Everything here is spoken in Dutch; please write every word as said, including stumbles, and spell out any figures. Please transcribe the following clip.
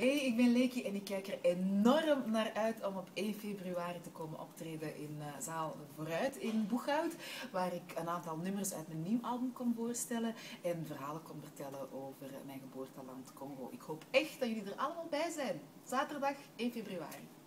Hey, ik ben Leki en ik kijk er enorm naar uit om op één februari te komen optreden in uh, zaal Vooruit in Boeghout, waar ik een aantal nummers uit mijn nieuw album kom voorstellen en verhalen kom vertellen over mijn geboorteland Congo. Ik hoop echt dat jullie er allemaal bij zijn. Zaterdag één februari.